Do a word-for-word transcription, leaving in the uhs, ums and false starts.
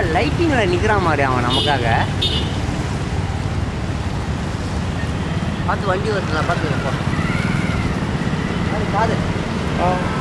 லைட்டிங்கில் நிற்கிறான் மாதிரி அவன் நமக்காக. பார்த்து வண்டி வருதுண்ணா, பார்த்து போ. காது ஆ